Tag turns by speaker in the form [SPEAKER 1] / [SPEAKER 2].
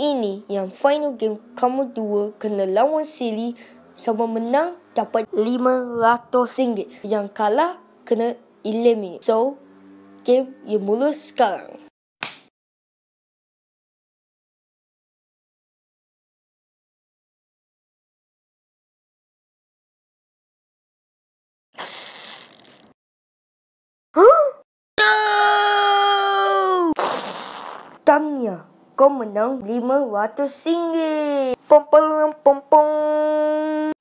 [SPEAKER 1] ini yang final game kamu dua kena lawan Silly. Siapa menang dapat RM500. Yang kalah kena eliminate. So, game you mula sekarang. Tanya, kau menang RM500. Pom pom pom pom.